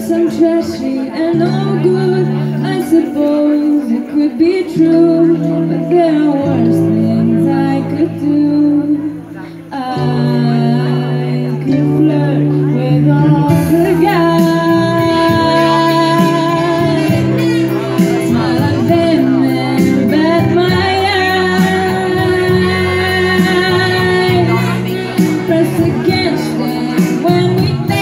I'm trashy and no good. I suppose it could be true, but there are worse things I could do. I could flirt with all the guys, smile at them and bat my eyes, press against them when we